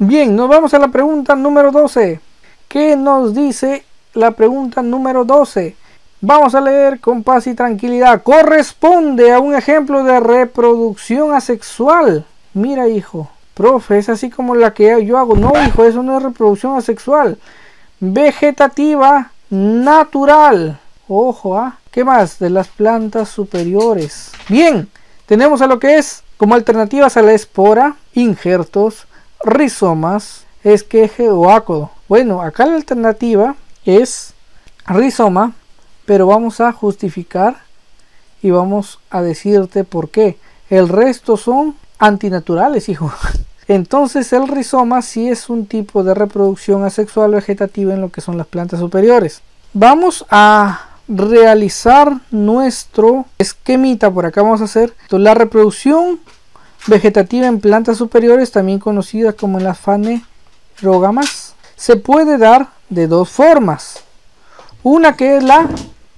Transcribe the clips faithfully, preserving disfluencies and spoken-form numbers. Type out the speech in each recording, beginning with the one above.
Bien, nos vamos a la pregunta número doce. ¿Qué nos dice la pregunta número doce? Vamos a leer con paz y tranquilidad. Corresponde a un ejemplo de reproducción asexual. Mira, hijo. Profe, es así como la que yo hago. No, hijo, eso no es reproducción asexual. Vegetativa natural. Ojo, ¿ah? ¿Qué más? De las plantas superiores. Bien, tenemos a lo que es como alternativas a la espora, injertos, rizomas, esqueje o ácodo. Bueno, acá la alternativa es rizoma, pero vamos a justificar y vamos a decirte por qué. El resto son antinaturales, hijo. Entonces el rizoma sí es un tipo de reproducción asexual vegetativa en lo que son las plantas superiores. Vamos a realizar nuestro esquemita. Por acá vamos a hacer la reproducción vegetativa en plantas superiores, también conocida como en las fanerógamas. Se puede dar de dos formas. Una que es la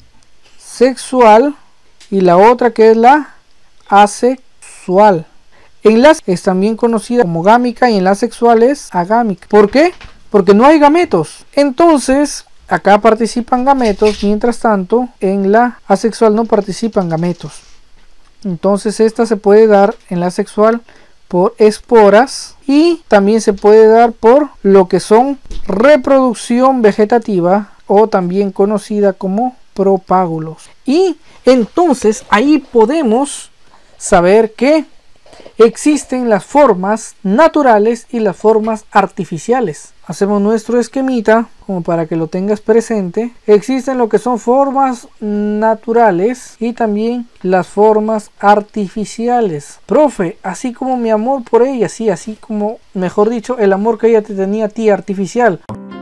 sexual y la otra que es la asexual. En la es también conocida como gámica y en la sexual es agámica. ¿Por qué? Porque no hay gametos. Entonces, acá participan gametos, mientras tanto, en la asexual no participan gametos. Entonces, esta se puede dar en la sexual por esporas y también se puede dar por lo que son reproducción vegetativa o también conocida como propágulos. Y entonces ahí podemos saber que existen las formas naturales y las formas artificiales. Hacemos nuestro esquemita como para que lo tengas presente. Existen lo que son formas naturales y también las formas artificiales. Profe, así como mi amor por ella, sí, así como, mejor dicho, el amor que ella te tenía a ti artificial.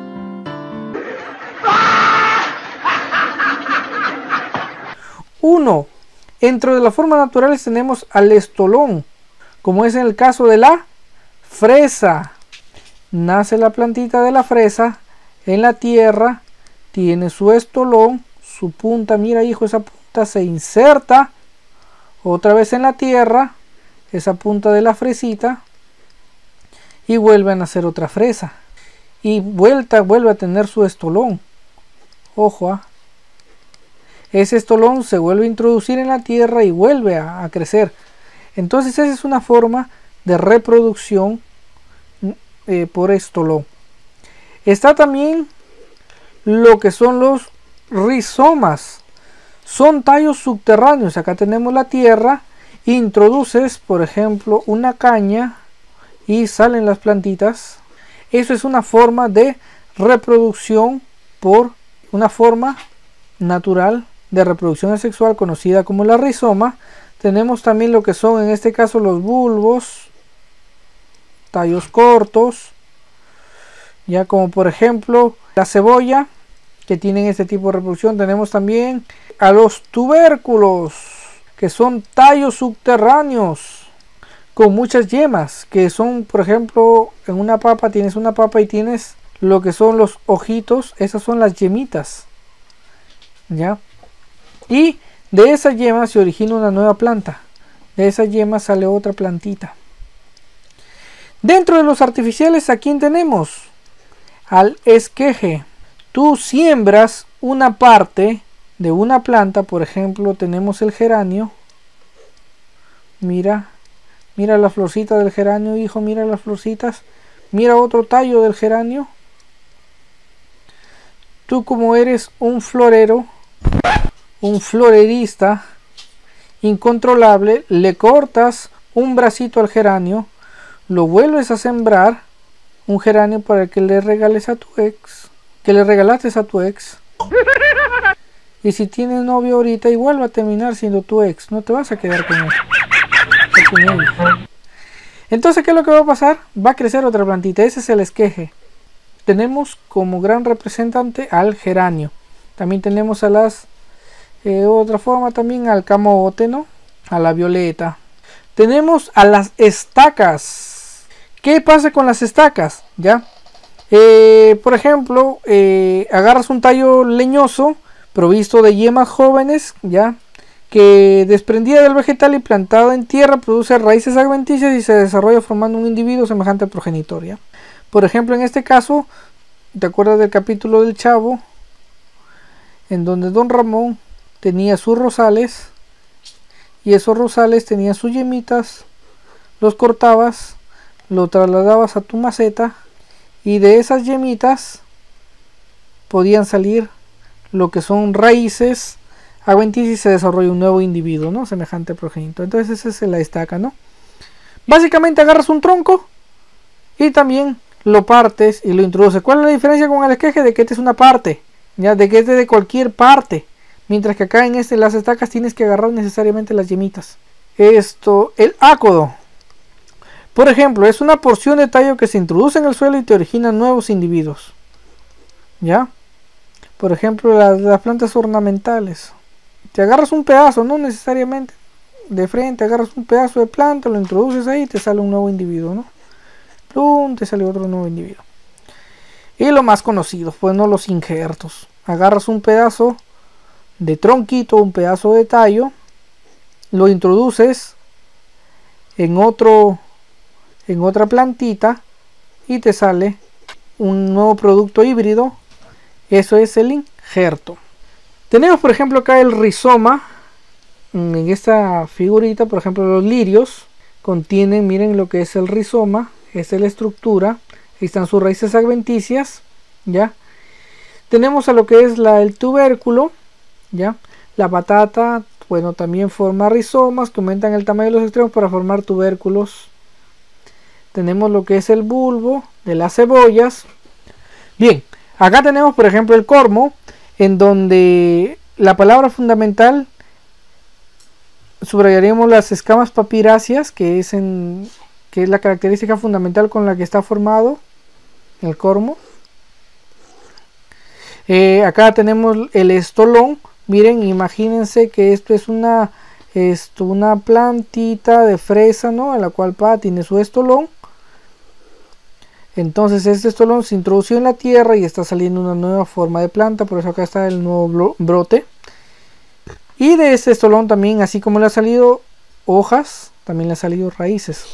Uno, dentro de las formas naturales tenemos al estolón, como es en el caso de la fresa. Nace la plantita de la fresa en la tierra, tiene su estolón, su punta, mira hijo, esa punta se inserta otra vez en la tierra, esa punta de la fresita, y vuelve a nacer otra fresa. Y vuelta, vuelve a tener su estolón. Ojo, ¿ah? Ese estolón se vuelve a introducir en la tierra y vuelve a, a crecer. Entonces esa es una forma de reproducción eh, por estolón. Está también lo que son los rizomas. Son tallos subterráneos. Acá tenemos la tierra. Introduces, por ejemplo, una caña y salen las plantitas. Eso es una forma de reproducción por una forma natural de reproducción asexual conocida como la rizoma. Tenemos también lo que son en este caso los bulbos, tallos cortos, ya como por ejemplo la cebolla, que tienen este tipo de reproducción. Tenemos también a los tubérculos, que son tallos subterráneos con muchas yemas, que son, por ejemplo, en una papa tienes una papa y tienes lo que son los ojitos, esas son las yemitas, ya. Y de esa yema se origina una nueva planta. De esa yema sale otra plantita. Dentro de los artificiales, ¿a quién tenemos? Al esqueje. Tú siembras una parte de una planta. Por ejemplo, tenemos el geranio. Mira. Mira la florcita del geranio, hijo. Mira las florcitas. Mira otro tallo del geranio. Tú, como eres un florero, un florerista incontrolable, le cortas un bracito al geranio, lo vuelves a sembrar, un geranio para que le regales a tu ex, que le regalaste a tu ex, y si tienes novio ahorita igual va a terminar siendo tu ex, no te vas a quedar con él, con él. Entonces, ¿qué es lo que va a pasar? Va a crecer otra plantita. Ese es el esqueje. Tenemos como gran representante al geranio. También tenemos a las Eh, otra forma también al camote, ¿no? A la violeta. Tenemos a las estacas. ¿Qué pasa con las estacas? ¿Ya? Eh, por ejemplo, eh, agarras un tallo leñoso provisto de yemas jóvenes, ¿ya? que desprendida del vegetal y plantada en tierra produce raíces adventicias y se desarrolla formando un individuo semejante al progenitor, ¿ya? Por ejemplo, en este caso, ¿te acuerdas del capítulo del Chavo? En donde Don Ramón tenía sus rosales y esos rosales tenían sus yemitas, los cortabas, lo trasladabas a tu maceta y de esas yemitas podían salir lo que son raíces adventicias y se desarrolla un nuevo individuo, ¿no? Semejante al progenitor. Entonces esa es la estaca, ¿no? Básicamente agarras un tronco y también lo partes y lo introduces. ¿Cuál es la diferencia con el esqueje? De que este es una parte, ya, de que este es de cualquier parte, mientras que acá en este las estacas tienes que agarrar necesariamente las yemitas. Esto, el ácodo, por ejemplo, es una porción de tallo que se introduce en el suelo y te origina nuevos individuos, ya. Por ejemplo, las, las plantas ornamentales, te agarras un pedazo, no necesariamente de frente, agarras un pedazo de planta, lo introduces ahí y te sale un nuevo individuo, ¿no? Plum, te sale otro nuevo individuo. Y lo más conocido, pues no, los injertos. Agarras un pedazo de tronquito, un pedazo de tallo, lo introduces en otro, en otra plantita y te sale un nuevo producto híbrido. Eso es el injerto. Tenemos por ejemplo acá el rizoma. En esta figurita, por ejemplo, los lirios contienen, miren lo que es el rizoma. Esta es la estructura, ahí están sus raíces adventicias, ya. Tenemos a lo que es la, el tubérculo, ya. La patata, bueno, también forma rizomas que aumentan el tamaño de los extremos para formar tubérculos. Tenemos lo que es el bulbo de las cebollas. Bien, acá tenemos por ejemplo el cormo, en donde la palabra fundamental subrayaríamos las escamas papiráceas, que es en que es la característica fundamental con la que está formado el cormo. Eh, acá tenemos el estolón. Miren, imagínense que esto es una, esto, una plantita de fresa, ¿no? A la cual pa, tiene su estolón. Entonces este estolón se introdució en la tierra y está saliendo una nueva forma de planta. Por eso acá está el nuevo brote. Y de este estolón también, así como le ha salido hojas, también le han salido raíces.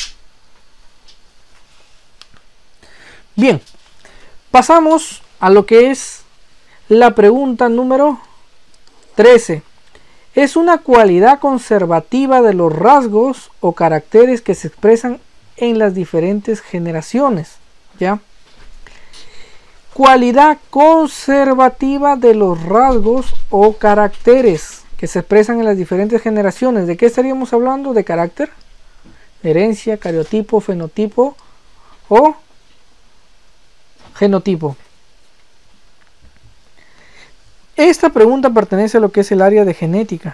Bien, pasamos a lo que es la pregunta número trece. Es una cualidad conservativa de los rasgos o caracteres que se expresan en las diferentes generaciones, ¿ya? Cualidad conservativa de los rasgos o caracteres que se expresan en las diferentes generaciones. ¿De qué estaríamos hablando? De carácter, herencia, cariotipo, fenotipo o genotipo. Esta pregunta pertenece a lo que es el área de genética.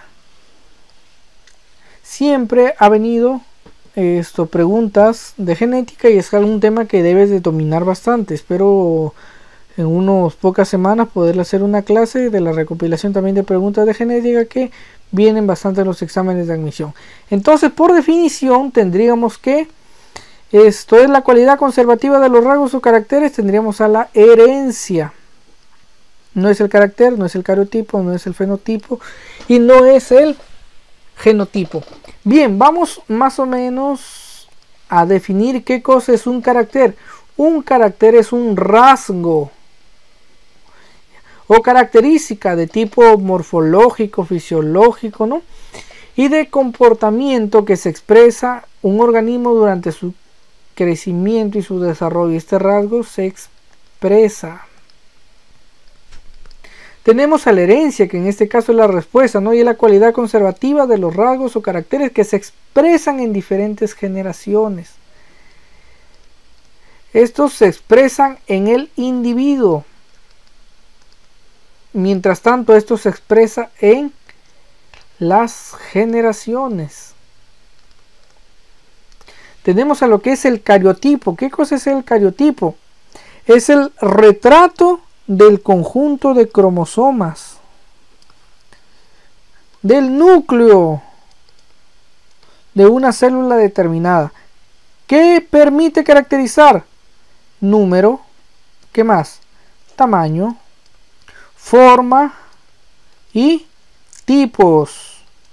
Siempre ha venido esto, preguntas de genética y es algún tema que debes de dominar bastante. Espero en unas pocas semanas poder hacer una clase de la recopilación también de preguntas de genética que vienen bastante en los exámenes de admisión. Entonces, por definición, tendríamos que esto es la cualidad conservativa de los rasgos o caracteres. Tendríamos a la herencia. No es el carácter, no es el cariotipo, no es el fenotipo y no es el genotipo. Bien, vamos más o menos a definir qué cosa es un carácter. Un carácter es un rasgo o característica de tipo morfológico, fisiológico, ¿no? Y de comportamiento que se expresa un organismo durante su crecimiento y su desarrollo. Este rasgo se expresa. Tenemos a la herencia, que en este caso es la respuesta, ¿no? Y es la cualidad conservativa de los rasgos o caracteres que se expresan en diferentes generaciones. Estos se expresan en el individuo. Mientras tanto, esto se expresa en las generaciones. Tenemos a lo que es el cariotipo. ¿Qué cosa es el cariotipo? Es el retrato del conjunto de cromosomas del núcleo de una célula determinada. ¿Qué permite caracterizar? Número, ¿qué más? Tamaño, forma y tipos.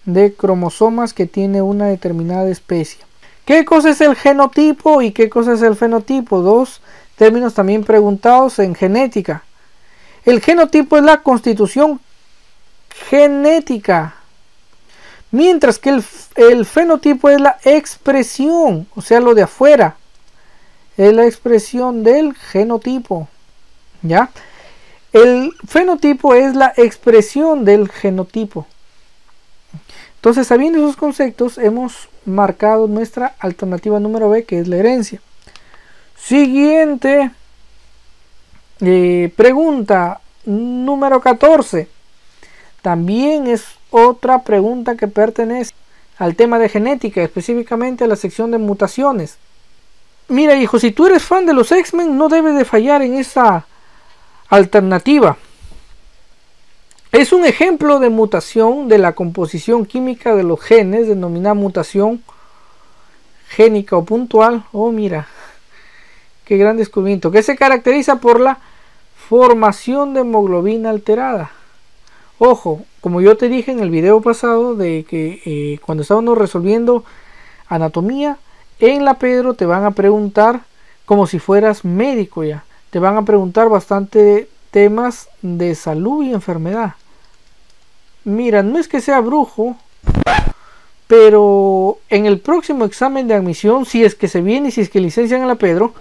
de cromosomas que tiene una determinada especie. ¿Qué cosa es el genotipo y qué cosa es el fenotipo? Dos términos también preguntados en genética. El genotipo es la constitución genética, mientras que el, el fenotipo es la expresión, o sea, lo de afuera, es la expresión del genotipo, ¿ya? El fenotipo es la expresión del genotipo. Entonces, sabiendo esos conceptos, hemos marcado nuestra alternativa número B, que es la herencia. Siguiente eh, pregunta, número catorce. También es otra pregunta que pertenece al tema de genética, específicamente a la sección de mutaciones. Mira, hijo, si tú eres fan de los X-Men, no debes de fallar en esa alternativa. Es un ejemplo de mutación de la composición química de los genes, denominada mutación génica o puntual. Oh, mira, qué gran descubrimiento, que se caracteriza por la formación de hemoglobina alterada. Ojo, como yo te dije en el video pasado, de que eh, cuando estábamos resolviendo anatomía, en la Pedro te van a preguntar como si fueras médico ya. Te van a preguntar bastante temas de salud y enfermedad. Mira, no es que sea brujo, pero en el próximo examen de admisión, si es que se viene y si es que licencian a la Pedro,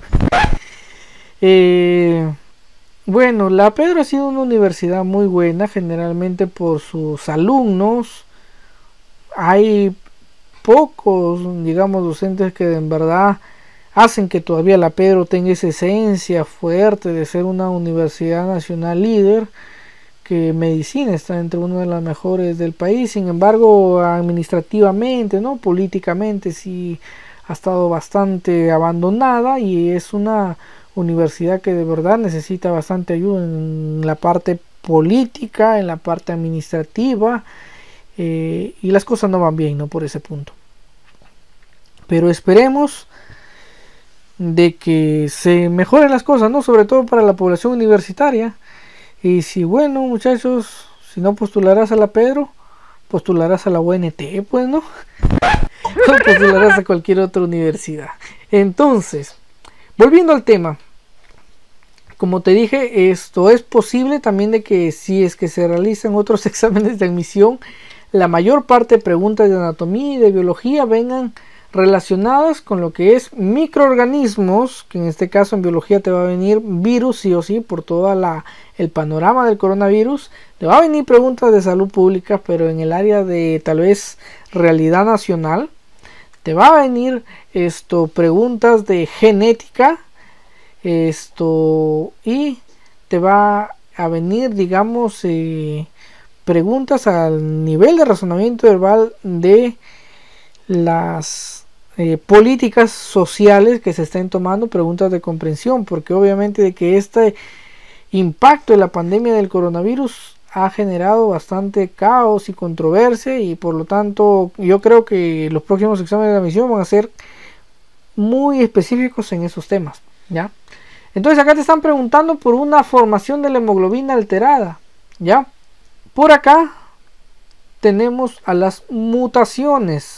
eh, bueno, la Pedro ha sido una universidad muy buena, generalmente por sus alumnos. Hay pocos, digamos, docentes que en verdad hacen que todavía la Pedro tenga esa esencia fuerte de ser una universidad nacional líder, que medicina está entre una de las mejores del país. Sin embargo, administrativamente, ¿no? Políticamente sí ha estado bastante abandonada, y es una universidad que de verdad necesita bastante ayuda en la parte política, en la parte administrativa, eh, y las cosas no van bien, ¿no? Por ese punto. Pero esperemos de que se mejoren las cosas, ¿no? Sobre todo para la población universitaria. Y si, bueno, muchachos, si no postularás a la Pedro, postularás a la U N T, pues, ¿no? O postularás a cualquier otra universidad. Entonces, volviendo al tema, como te dije, esto es posible también de que si es que se realizan otros exámenes de admisión, la mayor parte de preguntas de anatomía y de biología vengan relacionadas con lo que es microorganismos, que en este caso en biología te va a venir virus sí o sí por todo el panorama del coronavirus. Te va a venir preguntas de salud pública, pero en el área de tal vez realidad nacional te va a venir esto preguntas de genética, esto, y te va a venir, digamos, eh, preguntas al nivel de razonamiento verbal de las eh, políticas sociales que se estén tomando, preguntas de comprensión, porque obviamente de que este impacto de la pandemia del coronavirus ha generado bastante caos y controversia, y por lo tanto yo creo que los próximos exámenes de admisión van a ser muy específicos en esos temas, ¿ya? Entonces acá te están preguntando por una formación de la hemoglobina alterada, ¿ya? Por acá tenemos a las mutaciones.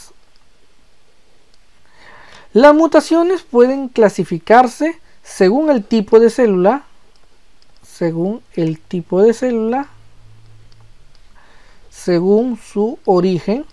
Las mutaciones pueden clasificarse según el tipo de célula, según el tipo de célula, según su origen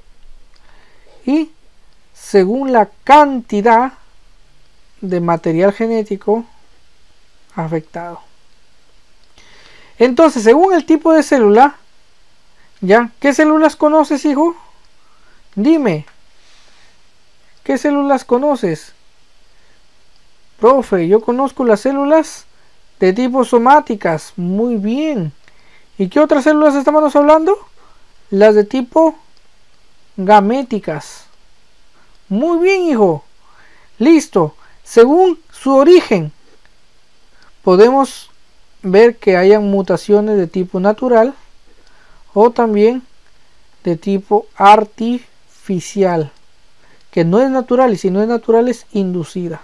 y según la cantidad de material genético afectado. Entonces, según el tipo de célula, ¿ya? ¿Qué células conoces, hijo? Dime. ¿Qué células conoces? Profe, yo conozco las células de tipo somáticas. Muy bien. ¿Y qué otras células estamos hablando? Las de tipo gaméticas. Muy bien, hijo. Listo. Según su origen, podemos ver que hayan mutaciones de tipo natural o también de tipo artificial, que no es natural, y si no es natural es inducida.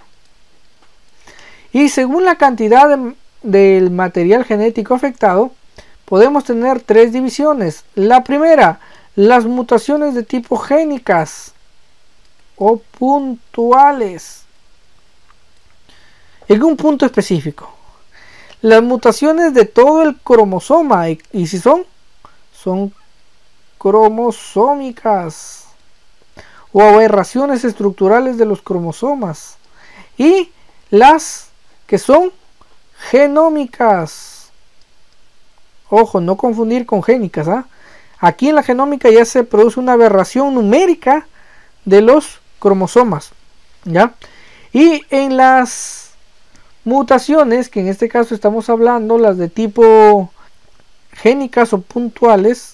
Y según la cantidad de, del material genético afectado, podemos tener tres divisiones. La primera, las mutaciones de tipo génicas o puntuales. En un punto específico, las mutaciones de todo el cromosoma, y, y si son, son cromosómicas, o aberraciones estructurales de los cromosomas, y las que son genómicas. Ojo, no confundir con génicas, ¿ah? Aquí en la genómica ya se produce una aberración numérica de los cromosomas, ¿ya? Y en las mutaciones, que en este caso estamos hablando, las de tipo génicas o puntuales,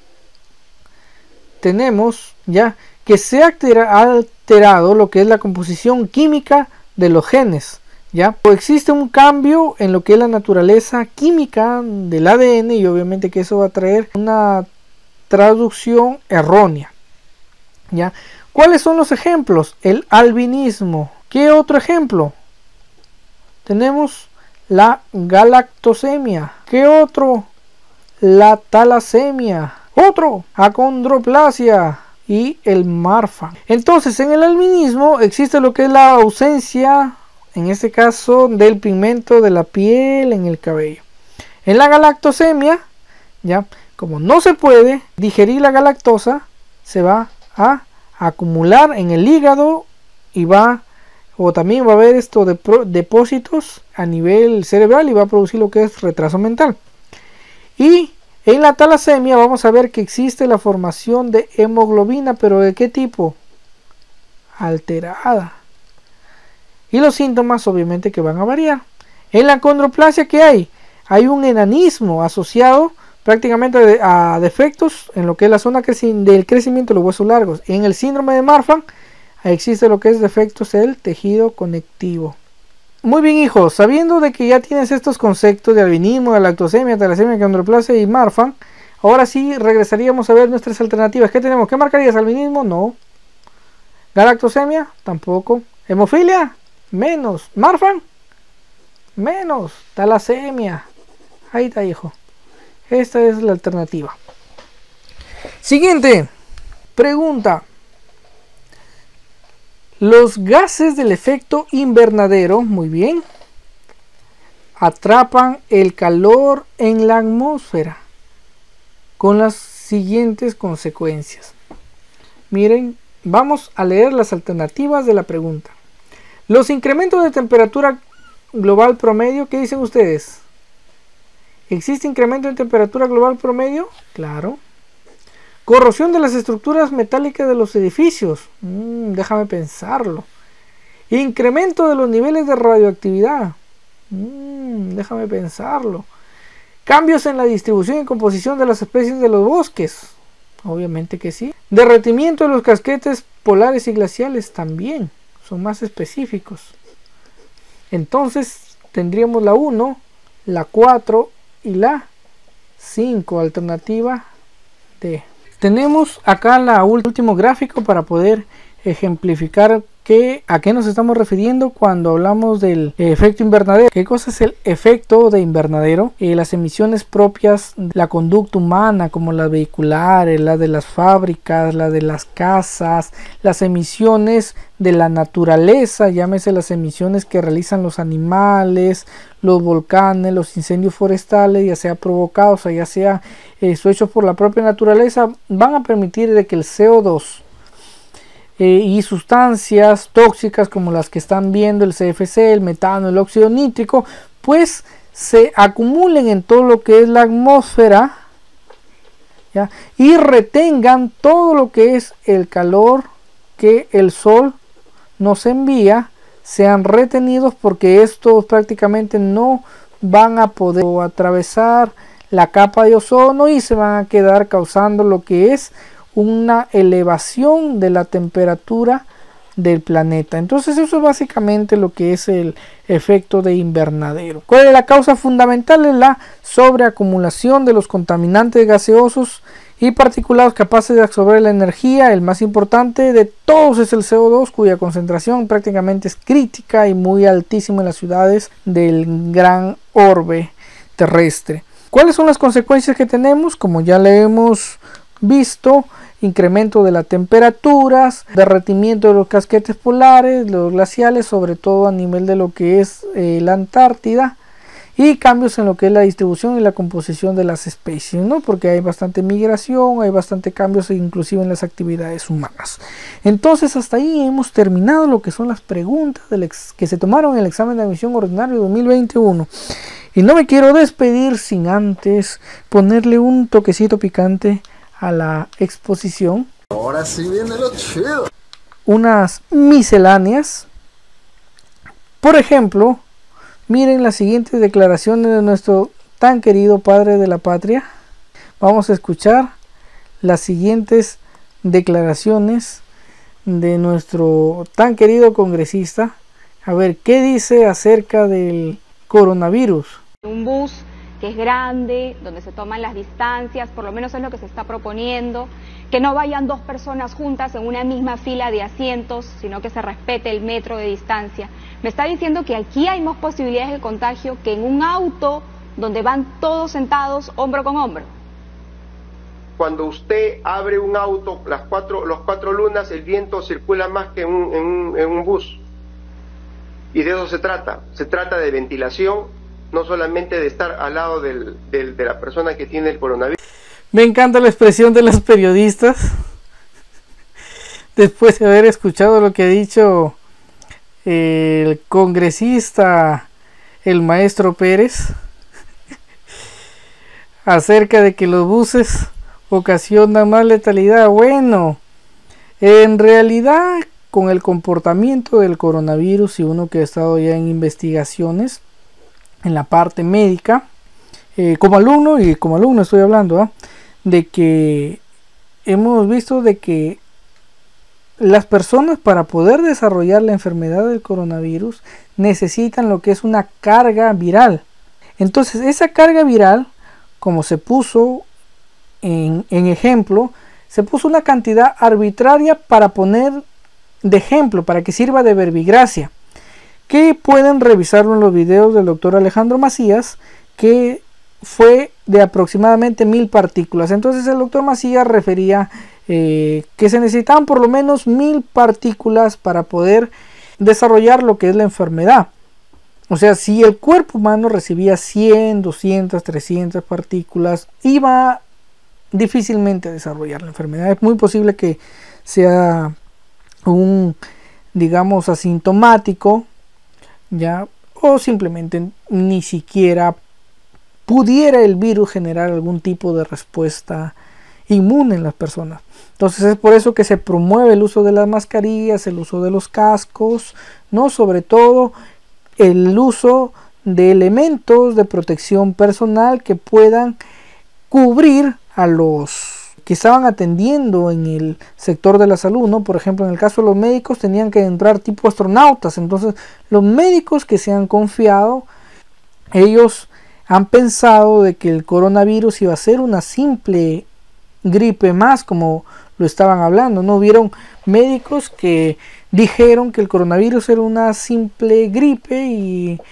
tenemos ya que se ha alterado lo que es la composición química de los genes, ya o existe un cambio en lo que es la naturaleza química del A D N, y obviamente que eso va a traer una traducción errónea, ya. ¿Cuáles son los ejemplos? El albinismo. ¿Qué otro ejemplo? Tenemos la galactosemia. ¿Qué otro? La talasemia. Otro, acondroplasia y el Marfan. Entonces, en el albinismo existe lo que es la ausencia, en este caso, del pigmento de la piel en el cabello. En la galactosemia, ya, como no se puede digerir la galactosa, se va a acumular en el hígado y va, o también va a haber esto de pro, depósitos a nivel cerebral y va a producir lo que es retraso mental. Y en la talasemia vamos a ver que existe la formación de hemoglobina, pero ¿de qué tipo? Alterada. Y los síntomas obviamente que van a variar. En la acondroplasia, ¿qué hay? Hay un enanismo asociado prácticamente a defectos en lo que es la zona del crecimiento de los huesos largos. En el síndrome de Marfan existe lo que es defectos del tejido conectivo. Muy bien, hijos, sabiendo de que ya tienes estos conceptos de albinismo, de lactosemia, talasemia, acondroplasia y Marfan, ahora sí regresaríamos a ver nuestras alternativas. ¿Qué tenemos? ¿Qué marcarías? ¿Albinismo? No. ¿Galactosemia? Tampoco. ¿Hemofilia? Menos. ¿Marfan? Menos. Talasemia. Ahí está, hijo. Esta es la alternativa. Siguiente pregunta. Los gases del efecto invernadero, muy bien, atrapan el calor en la atmósfera con las siguientes consecuencias. Miren, vamos a leer las alternativas de la pregunta. Los incrementos de temperatura global promedio, ¿qué dicen ustedes? ¿Existe incremento en temperatura global promedio? Claro. Corrosión de las estructuras metálicas de los edificios. Mm, déjame pensarlo. Incremento de los niveles de radioactividad. Mm, déjame pensarlo. Cambios en la distribución y composición de las especies de los bosques. Obviamente que sí. Derretimiento de los casquetes polares y glaciales también. Son más específicos. Entonces tendríamos la uno, la cuatro y la cinco, alternativa D. Tenemos acá la último gráfico para poder ejemplificar que, a qué nos estamos refiriendo cuando hablamos del efecto invernadero. ¿Qué cosa es el efecto de invernadero? Eh, las emisiones propias de la conducta humana, como las vehiculares, las de las fábricas, las de las casas, las emisiones de la naturaleza, llámese las emisiones que realizan los animales, los volcanes, los incendios forestales, ya sea provocados o ya sea eh, hechos por la propia naturaleza, van a permitir de que el C O dos eh, y sustancias tóxicas como las que están viendo, el C F C, el metano, el óxido nítrico, pues se acumulen en todo lo que es la atmósfera, ¿ya? Y retengan todo lo que es el calor que el sol nos envía, sean retenidos, porque estos prácticamente no van a poder atravesar la capa de ozono y se van a quedar causando lo que es una elevación de la temperatura del planeta. Entonces eso es básicamente lo que es el efecto de invernadero. ¿Cuál es la causa fundamental? Es la sobreacumulación de los contaminantes gaseosos y particulados capaces de absorber la energía. El más importante de todos es el C O dos, cuya concentración prácticamente es crítica y muy altísima en las ciudades del gran orbe terrestre. ¿Cuáles son las consecuencias que tenemos? Como ya le hemos visto incremento de las temperaturas, derretimiento de los casquetes polares, los glaciales, sobre todo a nivel de lo que es eh, la Antártida, y cambios en lo que es la distribución y la composición de las especies, ¿no? Porque hay bastante migración, hay bastante cambios inclusive en las actividades humanas. Entonces hasta ahí hemos terminado lo que son las preguntas del ex que se tomaron en el examen de admisión ordinario dos mil veintiuno. Y no me quiero despedir sin antes ponerle un toquecito picante a la exposición. Ahora sí viene lo chido. Unas misceláneas. Por ejemplo, miren las siguientes declaraciones de nuestro tan querido padre de la patria. Vamos a escuchar las siguientes declaraciones de nuestro tan querido congresista. A ver, ¿qué dice acerca del coronavirus? Un bus que es grande, donde se toman las distancias, por lo menos es lo que se está proponiendo, que no vayan dos personas juntas en una misma fila de asientos, sino que se respete el metro de distancia. Me está diciendo que aquí hay más posibilidades de contagio que en un auto donde van todos sentados hombro con hombro. Cuando usted abre un auto, las cuatro, los cuatro lunas, el viento circula más que en un, en un, en un bus. Y de eso se trata. Se trata de ventilación, no solamente de estar al lado del, del, de la persona que tiene el coronavirus. Me encanta la expresión de los periodistas. Después de haber escuchado lo que ha dicho el congresista, el maestro Pérez, acerca de que los buses ocasionan más letalidad. Bueno, en realidad, con el comportamiento del coronavirus y uno que ha estado ya en investigaciones en la parte médica, eh, como alumno y como alumno estoy hablando, ¿eh? de que hemos visto de que las personas, para poder desarrollar la enfermedad del coronavirus, necesitan lo que es una carga viral. Entonces esa carga viral, como se puso en, en ejemplo, se puso una cantidad arbitraria para poner de ejemplo, para que sirva de verbigracia, que pueden revisarlo en los videos del doctor Alejandro Macías, que fue de aproximadamente mil partículas. Entonces el doctor Macías refería eh, que se necesitaban por lo menos mil partículas para poder desarrollar lo que es la enfermedad. O sea, si el cuerpo humano recibía cien, doscientas, trescientas partículas, iba difícilmente a desarrollar la enfermedad. Es muy posible que sea un, digamos, asintomático, ya, o simplemente ni siquiera pudiera el virus generar algún tipo de respuesta inmune en las personas. Entonces es por eso que se promueve el uso de las mascarillas, el uso de los cascos, no, sobre todo el uso de elementos de protección personal que puedan cubrir a los que estaban atendiendo en el sector de la salud, ¿no? Por ejemplo, en el caso de los médicos tenían que entrar tipo astronautas. Entonces los médicos que se han confiado, ellos han pensado de que el coronavirus iba a ser una simple gripe más, como lo estaban hablando, ¿no? Hubieron médicos que dijeron que el coronavirus era una simple gripe, y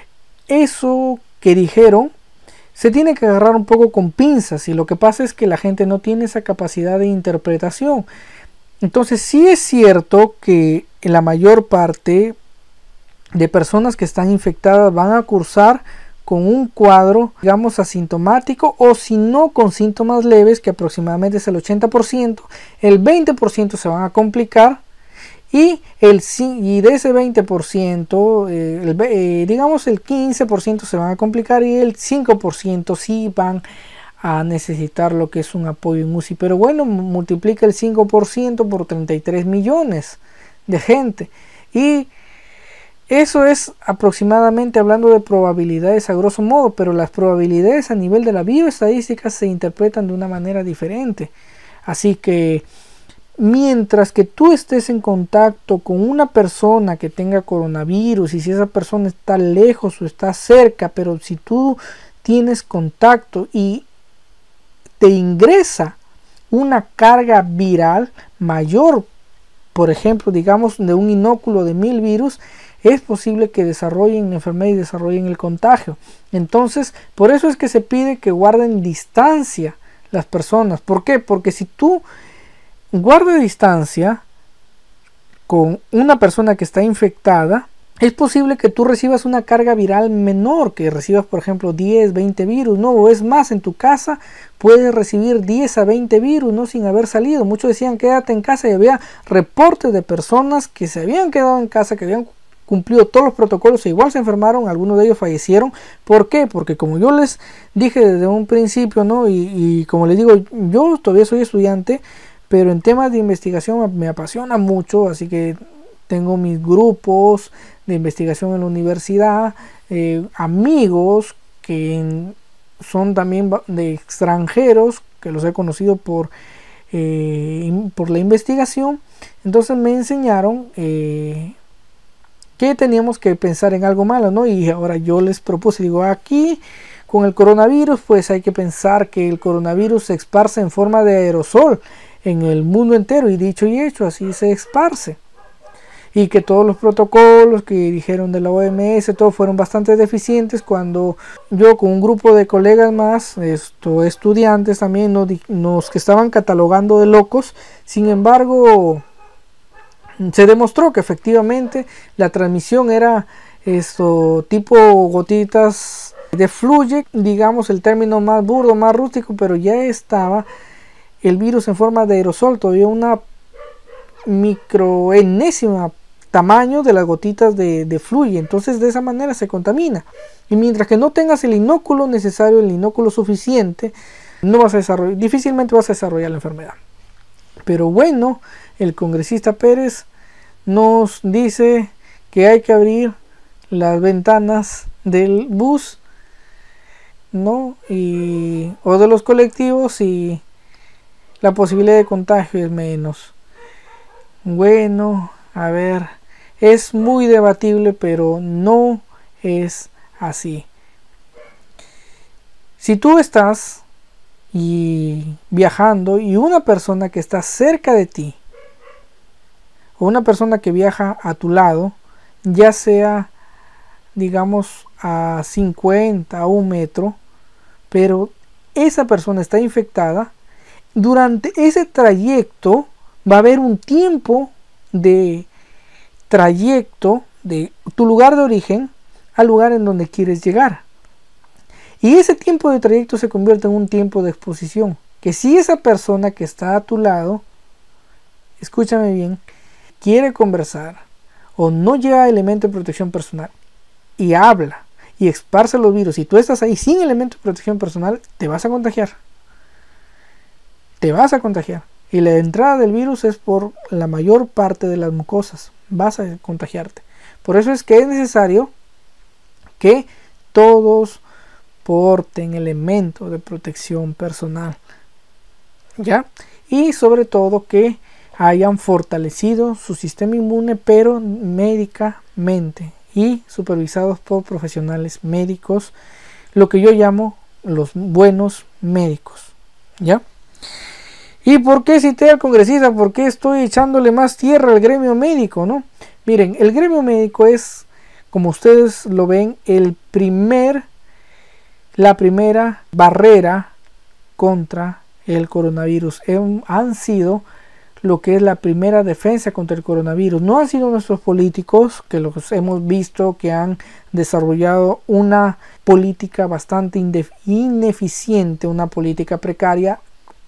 eso que dijeron se tiene que agarrar un poco con pinzas, y lo que pasa es que la gente no tiene esa capacidad de interpretación. Entonces sí es cierto que la mayor parte de personas que están infectadas van a cursar con un cuadro, digamos, asintomático, o si no con síntomas leves, que aproximadamente es el ochenta por ciento, el veinte por ciento se van a complicar, y, el, y de ese veinte por ciento, eh, el, eh, digamos el quince por ciento se van a complicar, y el cinco por ciento sí van a necesitar lo que es un apoyo en U C I. Pero bueno, multiplica el cinco por ciento por treinta y tres millones de gente, y eso es aproximadamente, hablando de probabilidades a grosso modo, pero las probabilidades a nivel de la bioestadística se interpretan de una manera diferente. Así que mientras que tú estés en contacto con una persona que tenga coronavirus, y si esa persona está lejos o está cerca, pero si tú tienes contacto y te ingresa una carga viral mayor, por ejemplo, digamos de un inóculo de mil virus, es posible que desarrollen la enfermedad y desarrollen el contagio. Entonces, por eso es que se pide que guarden distancia las personas. ¿Por qué? Porque si tú guardas distancia con una persona que está infectada, es posible que tú recibas una carga viral menor, que recibas por ejemplo diez, veinte virus, ¿no? O es más, en tu casa puedes recibir diez a veinte virus, ¿no? Sin haber salido. Muchos decían quédate en casa y había reportes de personas que se habían quedado en casa, que habían cumplido todos los protocolos e igual se enfermaron, algunos de ellos fallecieron. ¿Por qué? Porque como yo les dije desde un principio, ¿no? Y, y como les digo, yo todavía soy estudiante, pero en temas de investigación me, me apasiona mucho, así que tengo mis grupos de investigación en la universidad, eh, amigos que en, son también de extranjeros, que los he conocido por, eh, por la investigación. Entonces me enseñaron eh, que teníamos que pensar en algo malo, ¿no? Y ahora yo les propuse, digo, aquí con el coronavirus, pues hay que pensar que el coronavirus se esparce en forma de aerosol en el mundo entero, y dicho y hecho, así se esparce. Y que todos los protocolos que dijeron de la O M S, todos fueron bastante deficientes, cuando yo con un grupo de colegas más, esto, estudiantes también, nos, nos que estaban catalogando de locos. Sin embargo, se demostró que efectivamente la transmisión era esto tipo gotitas de fluye, digamos el término más burdo, más rústico, pero ya estaba el virus en forma de aerosol, todavía una microenésima tamaño de las gotitas de, de fluye. Entonces de esa manera se contamina, y mientras que no tengas el inóculo necesario, el inóculo suficiente, no vas a desarrollar, difícilmente vas a desarrollar la enfermedad. Pero bueno, el congresista Pérez nos dice que hay que abrir las ventanas del bus, ¿no? Y, o de los colectivos, y la posibilidad de contagio es menos. Bueno, a ver, es muy debatible, pero no es así. Si tú estás y viajando y una persona que está cerca de ti, o una persona que viaja a tu lado, ya sea digamos a cincuenta, a un metro, pero esa persona está infectada, durante ese trayecto va a haber un tiempo de trayecto de tu lugar de origen al lugar en donde quieres llegar, y ese tiempo de trayecto se convierte en un tiempo de exposición, que si esa persona que está a tu lado, escúchame bien, quiere conversar o no lleva elemento de protección personal y habla y esparce los virus, y tú estás ahí sin elemento de protección personal, te vas a contagiar, te vas a contagiar, y la entrada del virus es por la mayor parte de las mucosas, vas a contagiarte. Por eso es que es necesario que todos porten elementos de protección personal, ¿ya? Y sobre todo que hayan fortalecido su sistema inmune, pero médicamente, y supervisados por profesionales médicos, lo que yo llamo los buenos médicos, ¿ya? ¿Y por qué cité al congresista? ¿Por qué estoy echándole más tierra al gremio médico, no? Miren, el gremio médico es, como ustedes lo ven, el primer, la primera barrera contra el coronavirus. Han sido lo que es la primera defensa contra el coronavirus. No han sido nuestros políticos, que los hemos visto que han desarrollado una política bastante ineficiente, una política precaria.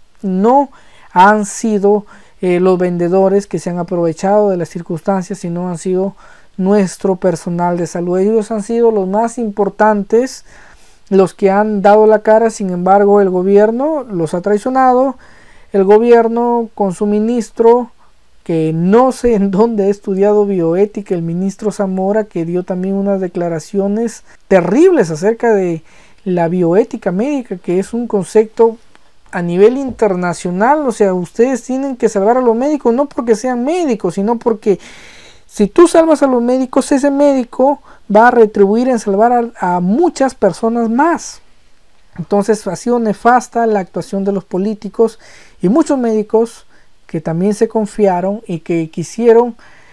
No han sido eh, los vendedores que se han aprovechado de las circunstancias, sino han sido nuestro personal de salud. Ellos han sido los más importantes, los que han dado la cara. Sin embargo, el gobierno los ha traicionado. El gobierno con su ministro, que no sé en dónde ha estudiado bioética, el ministro Zamora, que dio también unas declaraciones terribles acerca de la bioética médica, que es un concepto a nivel internacional. O sea, ustedes tienen que salvar a los médicos, no porque sean médicos, sino porque si tú salvas a los médicos, ese médico va a retribuir en salvar a, a muchas personas más. Entonces ha sido nefasta la actuación de los políticos y muchos médicos que también se confiaron y que quisieron,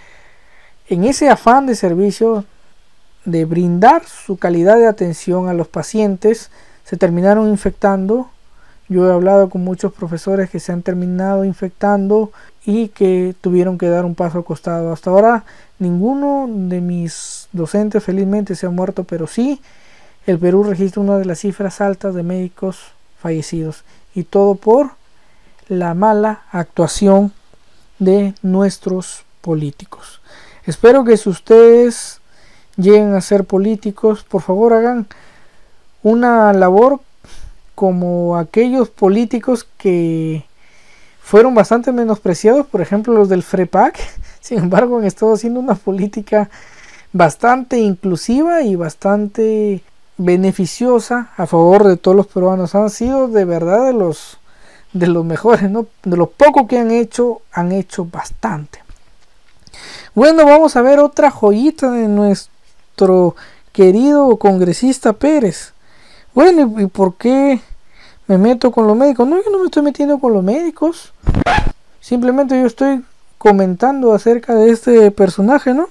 en ese afán de servicio, de brindar su calidad de atención a los pacientes, se terminaron infectando Yo he hablado con muchos profesores que se han terminado infectando y que tuvieron que dar un paso al costado. Hasta ahora ninguno de mis docentes felizmente se ha muerto, pero sí el Perú registra una de las cifras altas de médicos fallecidos, y todo por la mala actuación de nuestros políticos. Espero que si ustedes lleguen a ser políticos, por favor hagan una labor como aquellos políticos que fueron bastante menospreciados, por ejemplo los del FREPAC. Sin embargo, han estado haciendo una política bastante inclusiva y bastante beneficiosa a favor de todos los peruanos. Han sido de verdad de los de los mejores, ¿no? De lo poco que han hecho, han hecho bastante. Bueno, vamos a ver otra joyita de nuestro querido congresista Pérez. Bueno, ¿y por qué me meto con los médicos? No, yo no me estoy metiendo con los médicos. Simplemente yo estoy comentando acerca de este personaje, ¿no?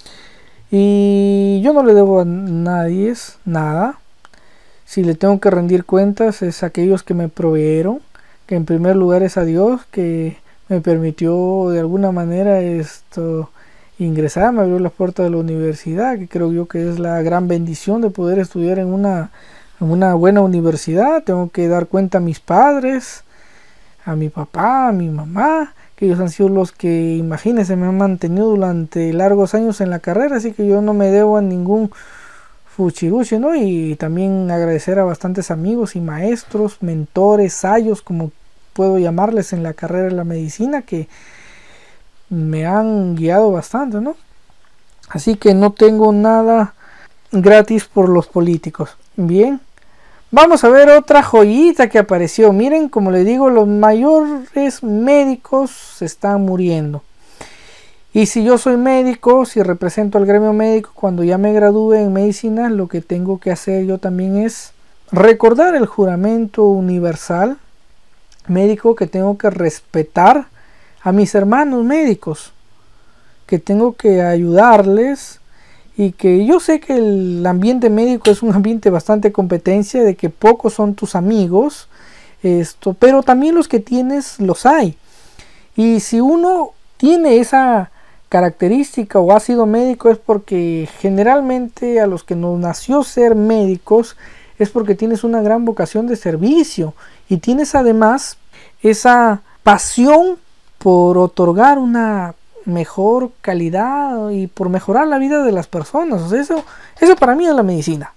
Y yo no le debo a nadie nada. Si le tengo que rendir cuentas es a aquellos que me proveyeron, que en primer lugar es a Dios, que me permitió de alguna manera esto ingresar, me abrió las puertas de la universidad, que creo yo que es la gran bendición de poder estudiar en una, en una buena universidad. Tengo que dar cuenta a mis padres, a mi papá, a mi mamá, que ellos han sido los que, imagínense, me han mantenido durante largos años en la carrera, así que yo no me debo a ningún fuchiguchi, ¿no? Y también agradecer a bastantes amigos y maestros, mentores, sayos, como puedo llamarles en la carrera de la medicina, que me han guiado bastante, ¿no? Así que no tengo nada gratis por los políticos. Bien, vamos a ver otra joyita que apareció. Miren, como les digo, los mayores médicos se están muriendo. Y si yo soy médico, si represento al gremio médico, cuando ya me gradúe en medicina, lo que tengo que hacer yo también es recordar el juramento universal médico, que tengo que respetar a mis hermanos médicos, que tengo que ayudarles, y que yo sé que el ambiente médico es un ambiente bastante competencia, de que pocos son tus amigos, esto, pero también los que tienes los hay. Y si uno tiene esa característica o ha sido médico, es porque generalmente a los que nos nació ser médicos es porque tienes una gran vocación de servicio y tienes además esa pasión por otorgar una mejor calidad y por mejorar la vida de las personas. O sea, eso, eso para mí es la medicina.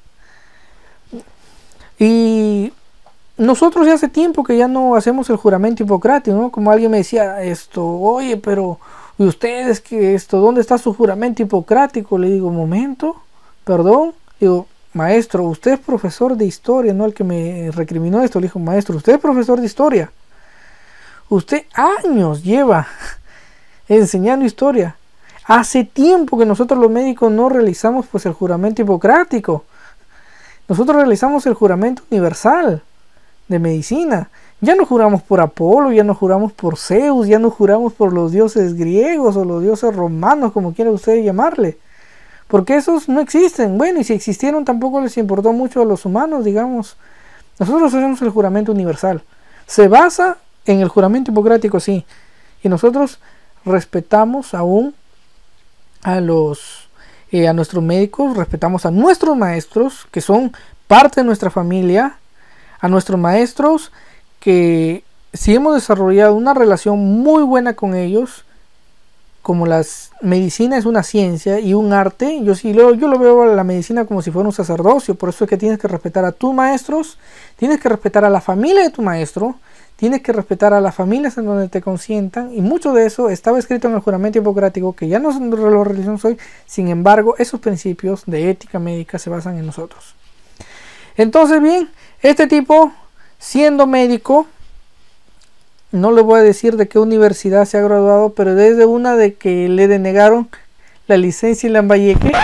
Y nosotros ya hace tiempo que ya no hacemos el juramento hipocrático, ¿no? Como alguien me decía esto, oye, pero ¿y ustedes qué esto? ¿Dónde está su juramento hipocrático? Le digo, momento, perdón. Digo, maestro, usted es profesor de historia, no el que me recriminó esto. Le dijo, maestro, usted es profesor de historia. Usted años lleva enseñando historia. Hace tiempo que nosotros los médicos no realizamos pues el juramento hipocrático. Nosotros realizamos el juramento universal de medicina. Ya no juramos por Apolo, ya no juramos por Zeus, ya no juramos por los dioses griegos o los dioses romanos, como quieran ustedes llamarle. Porque esos no existen. Bueno, y si existieron tampoco les importó mucho a los humanos, digamos. Nosotros hacemos el juramento universal. Se basa en el juramento hipocrático, sí. Y nosotros respetamos aún a los eh, a nuestros médicos, respetamos a nuestros maestros, que son parte de nuestra familia, a nuestros maestros, que si hemos desarrollado una relación muy buena con ellos, como la medicina es una ciencia y un arte, yo sí lo, yo lo veo a la medicina como si fuera un sacerdocio. Por eso es que tienes que respetar a tus maestros, tienes que respetar a la familia de tu maestro, tienes que respetar a las familias en donde te consientan, y mucho de eso estaba escrito en el juramento hipocrático, que ya no lo realizamos hoy. Sin embargo, esos principios de ética médica se basan en nosotros. Entonces, bien, este tipo, siendo médico, no le voy a decir de qué universidad se ha graduado, pero desde una de que le denegaron la licencia en Lambayeque,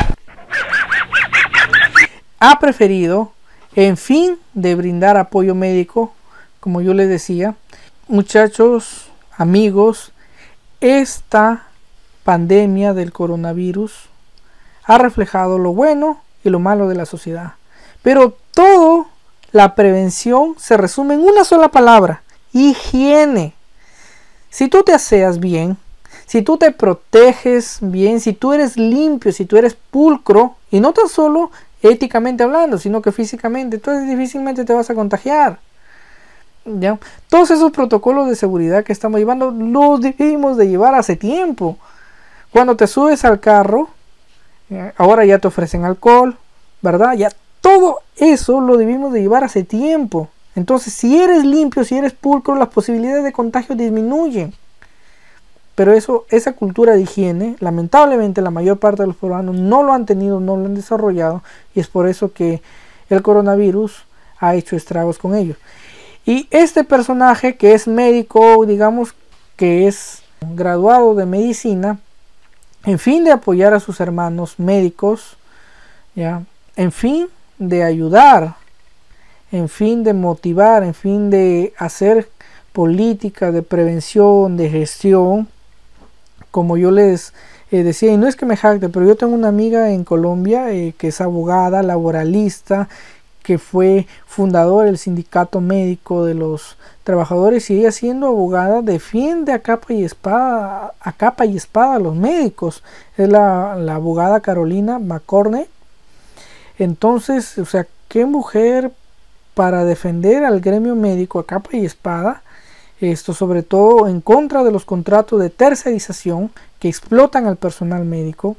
ha preferido, en fin de brindar apoyo médico, como yo les decía, muchachos, amigos, esta pandemia del coronavirus ha reflejado lo bueno y lo malo de la sociedad. Pero todo la prevención se resume en una sola palabra: higiene. Si tú te aseas bien, si tú te proteges bien, si tú eres limpio, si tú eres pulcro, y no tan solo éticamente hablando, sino que físicamente, entonces difícilmente te vas a contagiar. ¿Ya? Todos esos protocolos de seguridad que estamos llevando los debimos de llevar hace tiempo. Cuando te subes al carro, ahora ya te ofrecen alcohol, ¿verdad? Ya todo eso lo debimos de llevar hace tiempo. Entonces, si eres limpio, si eres pulcro, las posibilidades de contagio disminuyen. Pero eso, esa cultura de higiene, lamentablemente la mayor parte de los peruanos no lo han tenido, no lo han desarrollado, y es por eso que el coronavirus ha hecho estragos con ellos. Y este personaje, que es médico, digamos que es graduado de medicina, en fin de apoyar a sus hermanos médicos, ¿ya? En fin de ayudar, en fin de motivar, en fin de hacer política de prevención, de gestión, como yo les eh, decía, y no es que me jacte, pero yo tengo una amiga en Colombia eh, que es abogada, laboralista, que fue fundador del sindicato médico de los trabajadores, y ella, siendo abogada, defiende a capa y espada a capa y espada a los médicos. Es la, la abogada Carolina McCorney. Entonces, o sea, qué mujer para defender al gremio médico a capa y espada, esto sobre todo en contra de los contratos de tercerización que explotan al personal médico.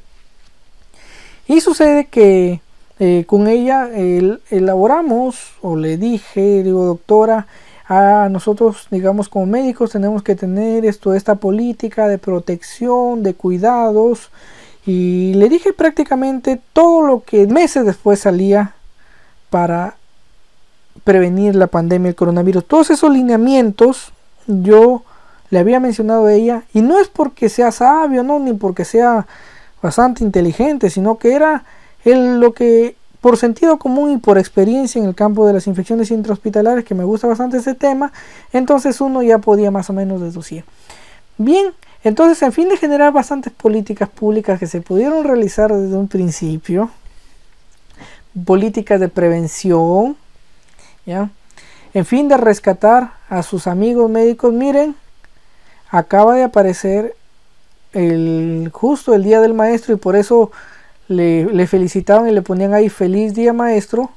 Y sucede que Eh, con ella eh, elaboramos, o le dije, digo, doctora, a nosotros, digamos, como médicos tenemos que tener esto, esta política de protección, de cuidados, y le dije prácticamente todo lo que meses después salía para prevenir la pandemia del coronavirus. Todos esos lineamientos yo le había mencionado a ella, y no es porque sea sabio, no, ni porque sea bastante inteligente, sino que era el, lo que por sentido común y por experiencia en el campo de las infecciones intrahospitalarias, que me gusta bastante ese tema, entonces uno ya podía más o menos deducir. Bien, entonces, en fin de generar bastantes políticas públicas que se pudieron realizar desde un principio, políticas de prevención, ¿ya? En fin de rescatar a sus amigos médicos, miren, acaba de aparecer el, justo el Día del Maestro, y por eso Le, le felicitaban y le ponían ahí feliz día maestro,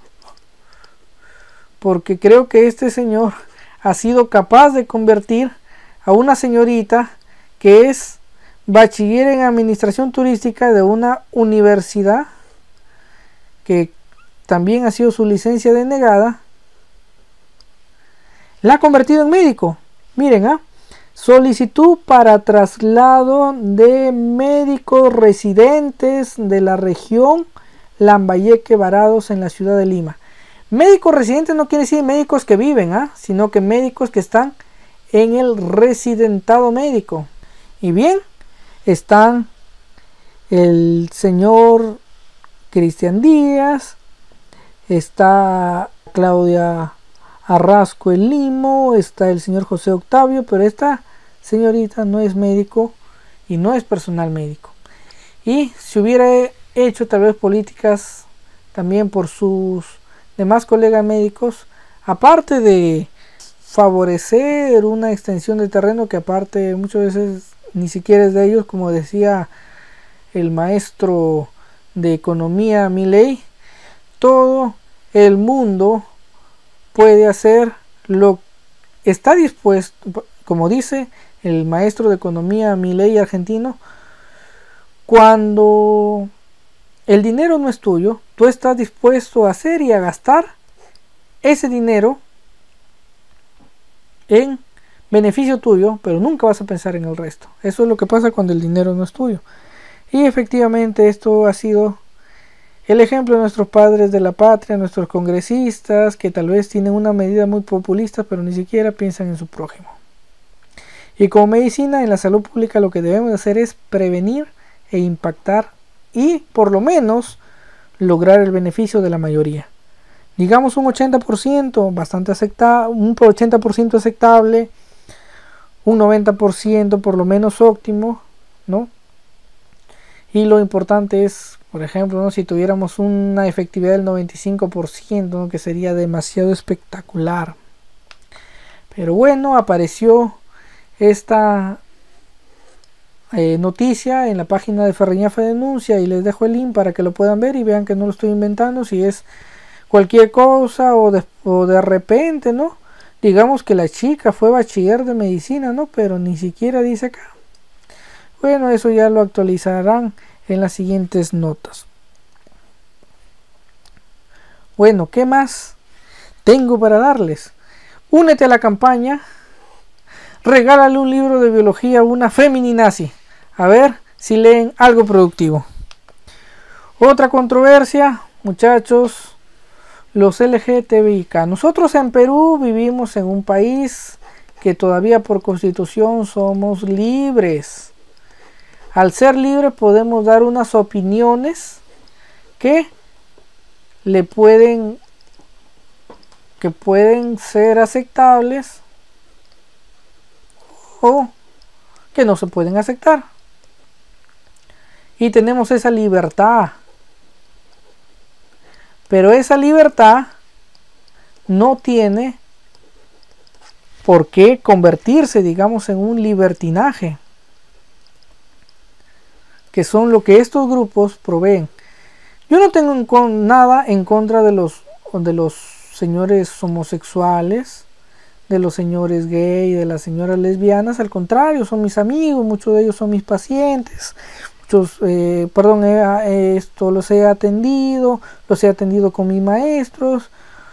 porque creo que este señor ha sido capaz de convertir a una señorita que es bachiller en administración turística de una universidad que también ha sido su licencia denegada, la ha convertido en médico. Miren, ¿ah? Solicitud para traslado de médicos residentes de la región Lambayeque Varados en la ciudad de Lima. Médicos residentes no quiere decir médicos que viven, ¿eh? sino que médicos que están en el residentado médico. Y bien, están el señor Cristian Díaz, está Claudia Arrasco el Limo, está el señor José Octavio, pero esta señorita no es médico y no es personal médico. Y si hubiera hecho tal vez políticas también por sus demás colegas médicos, aparte de favorecer una extensión de terreno que aparte muchas veces ni siquiera es de ellos, como decía el maestro de economía Milei, todo el mundo puede hacer lo que está dispuesto, como dice el maestro de economía Milei argentino, cuando el dinero no es tuyo, tú estás dispuesto a hacer y a gastar ese dinero en beneficio tuyo, pero nunca vas a pensar en el resto. Eso es lo que pasa cuando el dinero no es tuyo. Y efectivamente esto ha sido el ejemplo de nuestros padres de la patria, nuestros congresistas, que tal vez tienen una medida muy populista, pero ni siquiera piensan en su prójimo. Y como medicina, en la salud pública, lo que debemos hacer es prevenir e impactar y por lo menos lograr el beneficio de la mayoría. Digamos un ochenta por ciento, bastante aceptable, un ochenta por ciento aceptable, un noventa por ciento por lo menos óptimo, ¿no? Y lo importante es Por ejemplo, ¿no? Si tuviéramos una efectividad del noventa y cinco por ciento, ¿no? Que sería demasiado espectacular. Pero bueno, apareció esta eh, noticia en la página de Ferreñafe Denuncia y les dejo el link para que lo puedan ver y vean que no lo estoy inventando. Si es cualquier cosa o de, o de repente, ¿no? Digamos que la chica fue bachiller de medicina, ¿no? Pero ni siquiera dice acá. Bueno, eso ya lo actualizarán en las siguientes notas. Bueno, ¿qué más tengo para darles? Únete a la campaña. Regálale un libro de biología a una feminazi. A ver si leen algo productivo. Otra controversia, muchachos, los L G T B I K. Nosotros en Perú vivimos en un país que todavía por constitución somos libres. Al ser libres podemos dar unas opiniones que le pueden que pueden ser aceptables o que no se pueden aceptar. Y tenemos esa libertad. Pero esa libertad no tiene por qué convertirse, digamos, en un libertinaje, que son lo que estos grupos proveen. Yo no tengo en con, nada en contra de los, de los señores homosexuales, de los señores gay, de las señoras lesbianas. Al contrario, son mis amigos, muchos de ellos son mis pacientes. Muchos, eh, perdón, eh, esto los he atendido, los he atendido con mis maestros.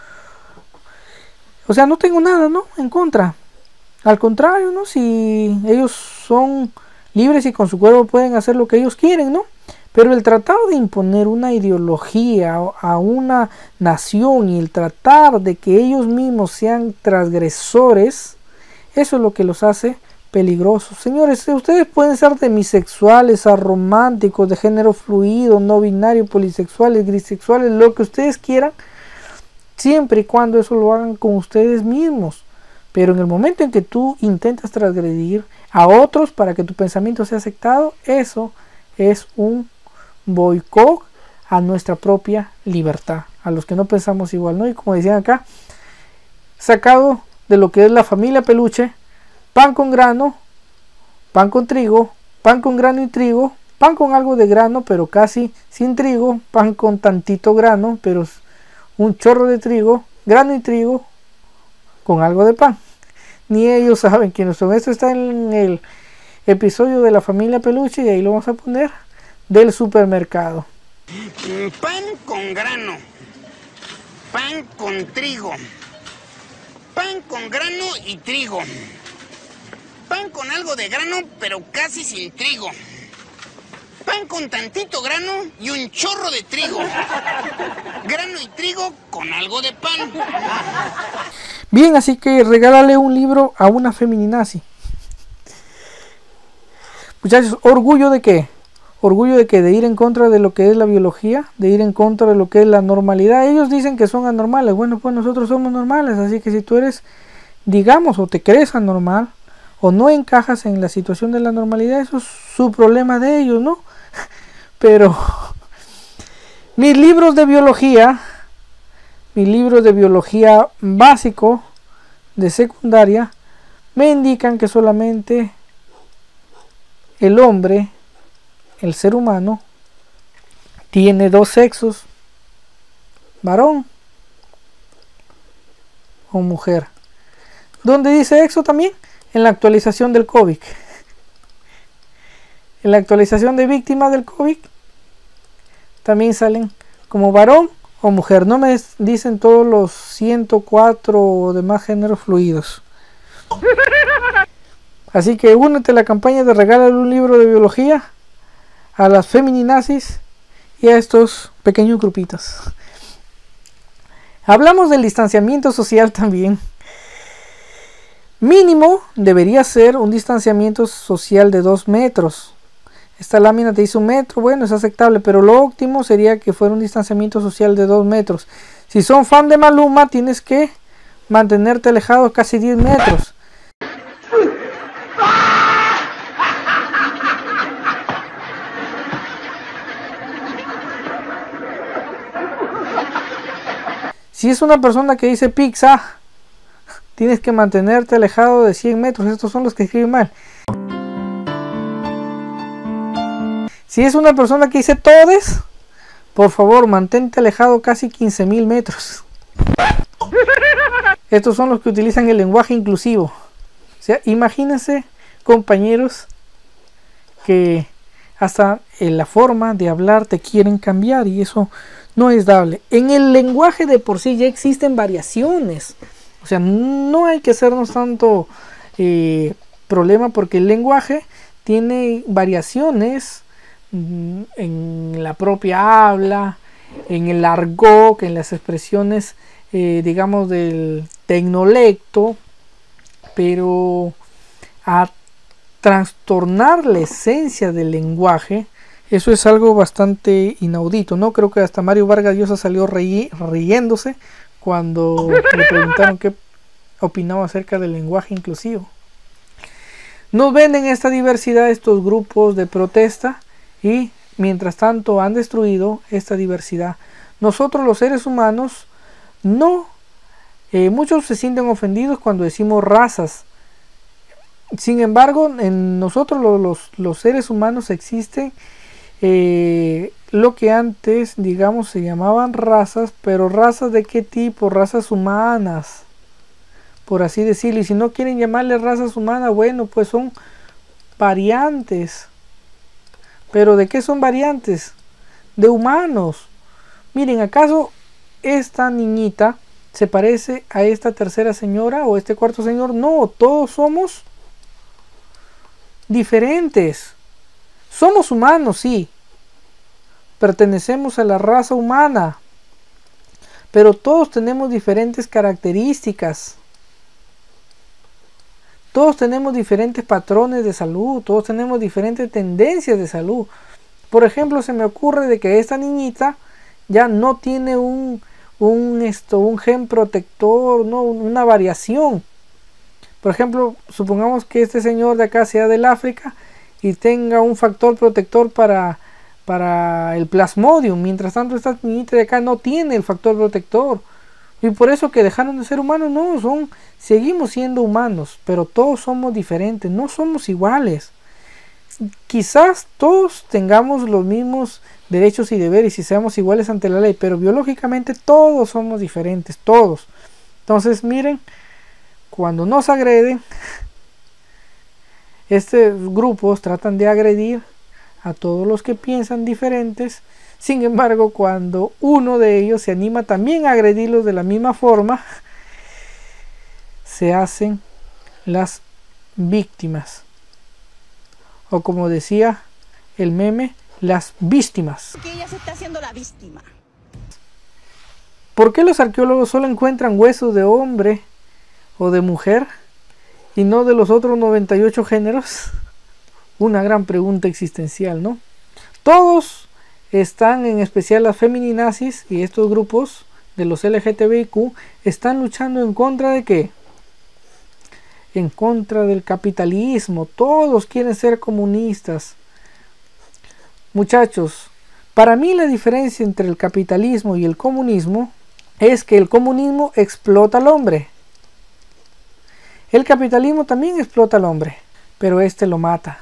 O sea, no tengo nada, ¿no?, en contra. Al contrario, ¿no? Si ellos son libres y con su cuerpo pueden hacer lo que ellos quieren, ¿no? Pero el tratar de imponer una ideología a una nación y el tratar de que ellos mismos sean transgresores, eso es lo que los hace peligrosos. Señores, ustedes pueden ser demisexuales, arománticos, de género fluido, no binario, polisexuales, grisexuales, lo que ustedes quieran, siempre y cuando eso lo hagan con ustedes mismos. Pero en el momento en que tú intentas transgredir a otros para que tu pensamiento sea aceptado, eso es un boicot a nuestra propia libertad, a los que no pensamos igual, ¿no? Y como decían acá, sacado de lo que es la familia Peluche: pan con grano, pan con trigo, pan con grano y trigo, pan con algo de grano pero casi sin trigo, pan con tantito grano pero un chorro de trigo, grano y trigo con algo de pan. Ni ellos saben quiénes son. Esto está en el episodio de la familia Peluche y ahí lo vamos a poner, del supermercado. Pan con grano, pan con trigo, pan con grano y trigo, pan con algo de grano pero casi sin trigo, pan con tantito grano y un chorro de trigo, grano y trigo con algo de pan. Bien, así que regálale un libro a una feminazi. Muchachos, ¿orgullo de qué? Orgullo de que de ir en contra de lo que es la biología, de ir en contra de lo que es la normalidad. Ellos dicen que son anormales. Bueno, pues nosotros somos normales, así que si tú eres, digamos, o te crees anormal o no encajas en la situación de la normalidad, eso es su problema de ellos, ¿no? Pero mis libros de biología, mis libros de biología básico de secundaria me indican que solamente el hombre, el ser humano, tiene dos sexos, varón o mujer. ¿Dónde dice eso también? En la actualización del COVID. En la actualización de víctimas del COVID también salen como varón o mujer. No me dicen todos los ciento cuatro demás géneros fluidos. Así que únete a la campaña de regalar un libro de biología a las feminazis y a estos pequeños grupitos. Hablamos del distanciamiento social también. Mínimo debería ser un distanciamiento social de dos metros. Esta lámina te dice un metro, bueno, es aceptable, pero lo óptimo sería que fuera un distanciamiento social de dos metros. Si son fan de Maluma, tienes que mantenerte alejado casi diez metros. Si es una persona que dice pizza, tienes que mantenerte alejado de cien metros. Estos son los que escriben mal. Si es una persona que dice todes, por favor, mantente alejado casi quince mil metros. Estos son los que utilizan el lenguaje inclusivo. O sea, imagínense, compañeros, que hasta en la forma de hablar te quieren cambiar y eso no es dable. En el lenguaje de por sí ya existen variaciones. O sea, no hay que hacernos tanto eh, problema porque el lenguaje tiene variaciones en la propia habla, en el argot, en las expresiones eh, digamos del tecnolecto, pero a trastornar la esencia del lenguaje, eso es algo bastante inaudito, ¿no? Creo que hasta Mario Vargas Llosa salió ri riéndose cuando le preguntaron qué opinaba acerca del lenguaje inclusivo. Nos venden esta diversidad estos grupos de protesta y mientras tanto han destruido esta diversidad. Nosotros los seres humanos no, eh, muchos se sienten ofendidos cuando decimos razas. Sin embargo, en nosotros los, los, los seres humanos existen eh, lo que antes, digamos, se llamaban razas, pero razas de qué tipo, razas humanas, por así decirlo. Y si no quieren llamarle razas humanas, bueno, pues son variantes. ¿Pero de qué son variantes? De humanos. Miren, ¿acaso esta niñita se parece a esta tercera señora o este cuarto señor? No, todos somos diferentes. Somos humanos, sí. Pertenecemos a la raza humana. Pero todos tenemos diferentes características. Todos tenemos diferentes patrones de salud, todos tenemos diferentes tendencias de salud. Por ejemplo, se me ocurre de que esta niñita ya no tiene un, un, esto, un gen protector, no, una variación. Por ejemplo, supongamos que este señor de acá sea del África y tenga un factor protector para, para el Plasmodium. Mientras tanto, esta niñita de acá no tiene el factor protector. Y por eso que dejaron de ser humanos, no, son, seguimos siendo humanos, pero todos somos diferentes, no somos iguales. Quizás todos tengamos los mismos derechos y deberes y seamos iguales ante la ley, pero biológicamente todos somos diferentes, todos. Entonces miren, cuando nos agreden, estos grupos tratan de agredir a todos los que piensan diferentes. Sin embargo, cuando uno de ellos se anima también a agredirlos de la misma forma, se hacen las víctimas. O como decía el meme, las víctimas. Que ella se está haciendo la víctima. ¿Por qué los arqueólogos solo encuentran huesos de hombre o de mujer y no de los otros noventa y ocho géneros? Una gran pregunta existencial, ¿no? Todos están, en especial las feminazis y estos grupos de los L G T B I Q, están luchando en contra de ¿qué? En contra del capitalismo. Todos quieren ser comunistas. Muchachos, para mí la diferencia entre el capitalismo y el comunismo es que el comunismo explota al hombre. El capitalismo también explota al hombre, pero este lo mata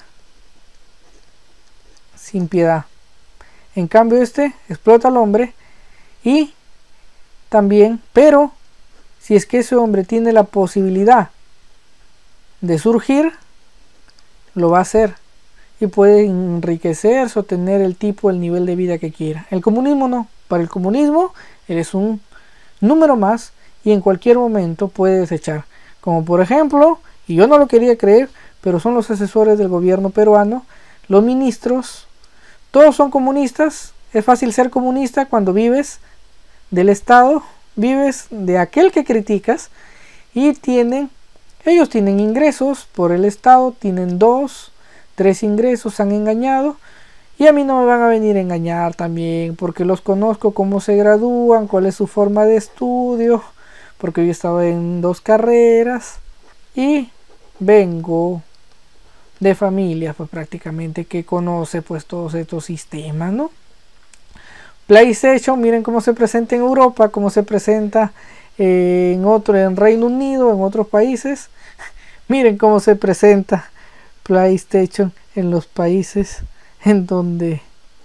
sin piedad. En cambio este explota al hombre y también, pero si es que ese hombre tiene la posibilidad de surgir, lo va a hacer y puede enriquecerse o tener el tipo, el nivel de vida que quiera. El comunismo no. Para el comunismo eres un número más y en cualquier momento puede desechar. Como por ejemplo, y yo no lo quería creer, pero son los asesores del gobierno peruano, los ministros. Todos son comunistas. Es fácil ser comunista cuando vives del Estado, vives de aquel que criticas y tienen, ellos tienen ingresos por el Estado, tienen dos, tres ingresos, han engañado y a mí no me van a venir a engañar también porque los conozco cómo se gradúan, cuál es su forma de estudio, porque yo he estado en dos carreras y vengo de familia pues prácticamente que conoce pues todos estos sistemas, ¿no? PlayStation, miren cómo se presenta en Europa, cómo se presenta eh, en otro, en Reino Unido, en otros países. Miren cómo se presenta PlayStation en los países en donde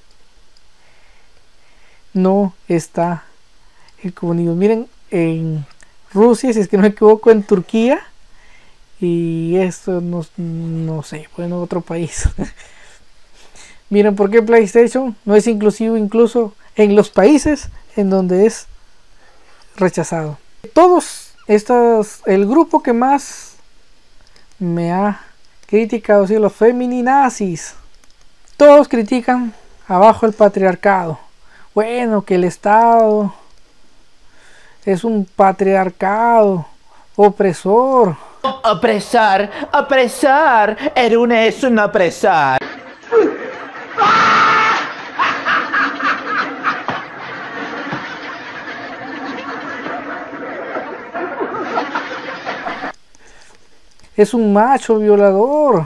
no está el comunismo. Miren, en Rusia, si es que no me equivoco, en Turquía, y esto no, no sé, bueno, otro país. Miren por qué PlayStation no es inclusivo incluso en los países en donde es rechazado. Todos estos, el grupo que más me ha criticado, sí, los feminazis, todos critican abajo el patriarcado. Bueno, que el Estado es un patriarcado opresor. Opresar, opresar, Erune es un opresor. Es un macho violador.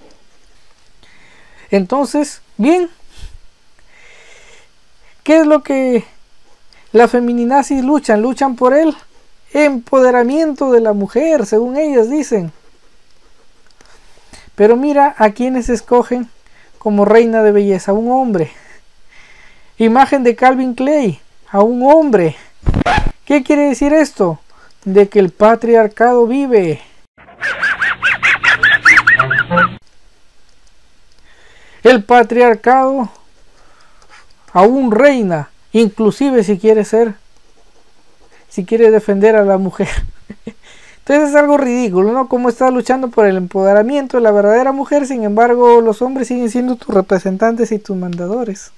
Entonces, bien, ¿qué es lo que las feminazis luchan? Luchan por el empoderamiento de la mujer, según ellas dicen. Pero mira a quienes escogen como reina de belleza: un hombre. Imagen de Calvin Klein, a un hombre. ¿Qué quiere decir esto? De que el patriarcado vive. El patriarcado aún reina, inclusive si quiere ser, si quiere defender a la mujer. Entonces es algo ridículo, ¿no? Como está luchando por el empoderamiento de la verdadera mujer, sin embargo los hombres siguen siendo tus representantes y tus mandadores.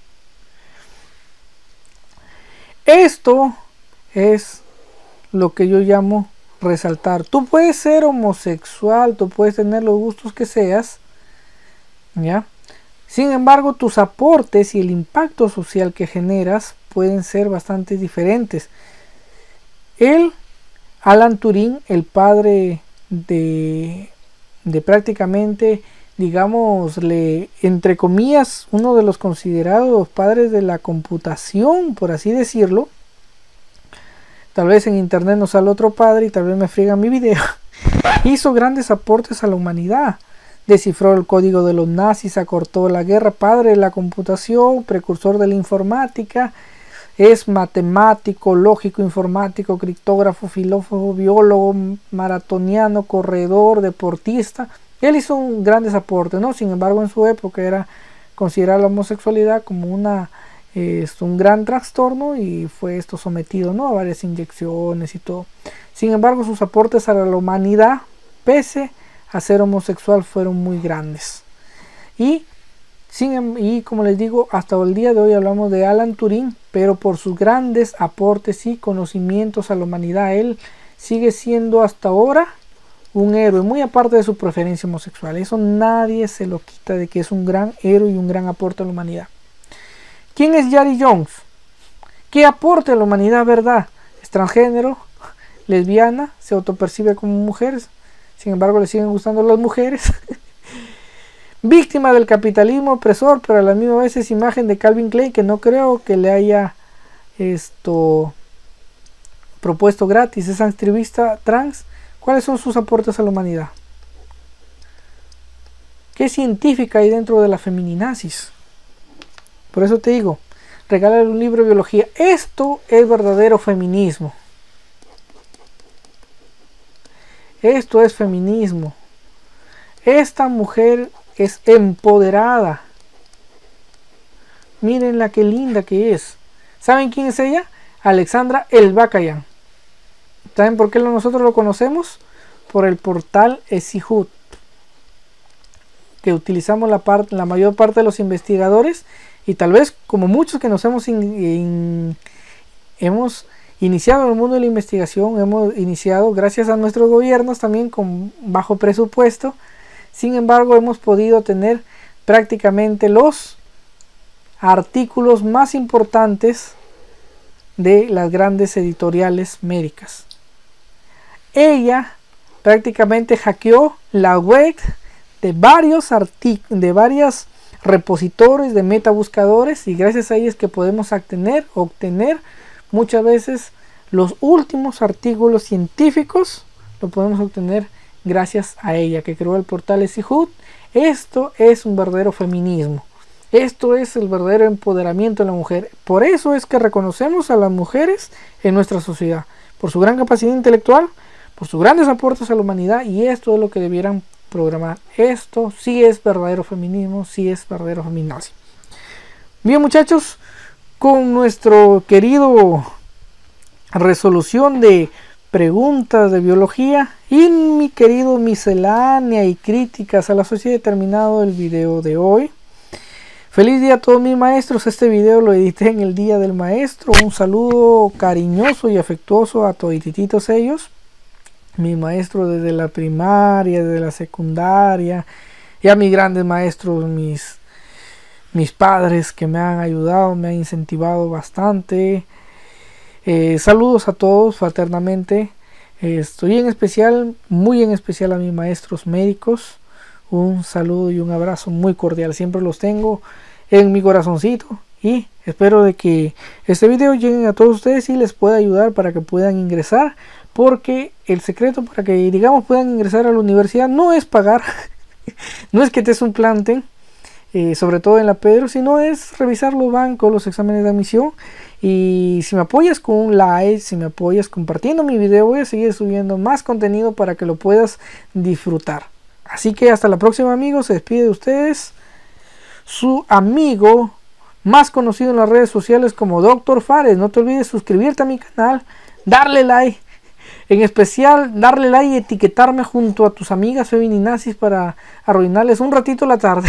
Esto es lo que yo llamo resaltar. Tú puedes ser homosexual, tú puedes tener los gustos que seas, ¿ya? Sin embargo, tus aportes y el impacto social que generas pueden ser bastante diferentes. El Alan Turing, el padre de, de prácticamente, digámosle, entre comillas, uno de los considerados padres de la computación, por así decirlo. Tal vez en internet nos sale otro padre y tal vez me friegan mi video. Hizo grandes aportes a la humanidad. Descifró el código de los nazis, acortó la guerra, padre de la computación, precursor de la informática. Es matemático, lógico, informático, criptógrafo, filósofo, biólogo, maratoniano, corredor, deportista. Él hizo un grandes aportes, ¿no? Sin embargo, en su época era considerada la homosexualidad como una, eh, un gran trastorno y fue esto sometido, ¿no?, a varias inyecciones y todo. Sin embargo, sus aportes a la humanidad, pese a ser homosexual, fueron muy grandes. Y Sin, y como les digo, hasta el día de hoy hablamos de Alan Turing, pero por sus grandes aportes y conocimientos a la humanidad, él sigue siendo hasta ahora un héroe, muy aparte de su preferencia homosexual. Eso nadie se lo quita, de que es un gran héroe y un gran aporte a la humanidad. ¿Quién es Yari Jones? ¿Qué aporte a la humanidad, verdad? Es transgénero, lesbiana, se autopercibe como mujer, sin embargo le siguen gustando las mujeres. Víctima del capitalismo opresor, pero a la misma vez es imagen de Calvin Klein, que no creo que le haya esto propuesto gratis. Es activista trans. ¿Cuáles son sus aportes a la humanidad? ¿Qué científica hay dentro de la feminazis? Por eso te digo, regálale un libro de biología. Esto es verdadero feminismo. Esto es feminismo. Esta mujer es empoderada. Miren la que linda que es. ¿Saben quién es ella? Alexandra Elbakyan. ¿Saben por qué nosotros lo conocemos? Por el portal Esihut, que utilizamos la, part, la mayor parte de los investigadores, y tal vez como muchos que nos hemos, in, in, hemos iniciado en el mundo de la investigación, hemos iniciado gracias a nuestros gobiernos también con bajo presupuesto. Sin embargo, hemos podido tener prácticamente los artículos más importantes de las grandes editoriales médicas. Ella prácticamente hackeó la web de varios artículos, de varias repositorios, de metabuscadores, y gracias a ellos es que podemos obtener, obtener muchas veces los últimos artículos científicos, lo podemos obtener gracias a ella que creó el portal Esihut. Esto es un verdadero feminismo. Esto es el verdadero empoderamiento de la mujer. Por eso es que reconocemos a las mujeres en nuestra sociedad, por su gran capacidad intelectual, por sus grandes aportes a la humanidad, y esto es lo que debieran programar. Esto sí es verdadero feminismo, sí es verdadero feminazi. Bien, muchachos, con nuestro querido resolución de preguntas de biología y mi querido miscelánea y críticas a la sociedad, he terminado el video de hoy. Feliz día a todos mis maestros. Este video lo edité en el día del maestro. Un saludo cariñoso y afectuoso a todititos ellos, mis maestros desde la primaria, desde la secundaria, y a mis grandes maestros, mis, mis padres que me han ayudado, me han incentivado bastante. Eh, saludos a todos fraternamente. Eh, estoy en especial, muy en especial a mis maestros médicos. Un saludo y un abrazo muy cordial. Siempre los tengo en mi corazoncito. Y espero de que este video llegue a todos ustedes y les pueda ayudar para que puedan ingresar. Porque el secreto para que, digamos, puedan ingresar a la universidad no es pagar. No es que te suplanten. Eh, sobre todo en la Pedro, sino es revisar los bancos, los exámenes de admisión. Y si me apoyas con un like, si me apoyas compartiendo mi video, voy a seguir subiendo más contenido para que lo puedas disfrutar. Así que hasta la próxima, amigos. Se despide de ustedes su amigo más conocido en las redes sociales como Doctor Fares. No te olvides suscribirte a mi canal, darle like, en especial darle like y etiquetarme junto a tus amigas feminazis para arruinarles un ratito la tarde.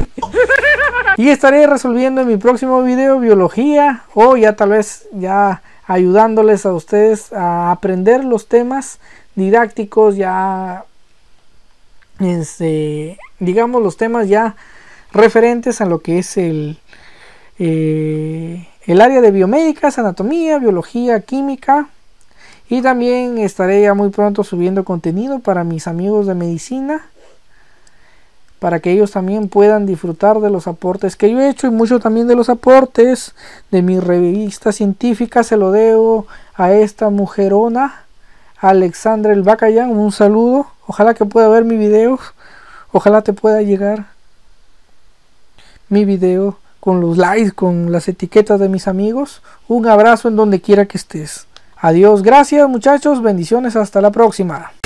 Y estaré resolviendo en mi próximo video biología, o ya tal vez ya ayudándoles a ustedes a aprender los temas didácticos, ya este, digamos los temas ya referentes a lo que es el eh, el área de biomédicas, anatomía, biología, química. Y también estaré ya muy pronto subiendo contenido para mis amigos de medicina, para que ellos también puedan disfrutar de los aportes que yo he hecho, y mucho también de los aportes de mi revista científica se lo debo a esta mujerona, Alexandra El Bacayán. Un saludo, ojalá que pueda ver mi video, ojalá te pueda llegar mi video con los likes, con las etiquetas de mis amigos. Un abrazo en donde quiera que estés. Adiós, gracias muchachos, bendiciones, hasta la próxima.